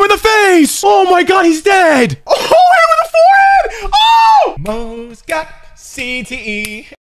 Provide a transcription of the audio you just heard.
him in the face. Oh my God, he's dead. Oh, hit him in the forehead. Oh! Mo's got CTE.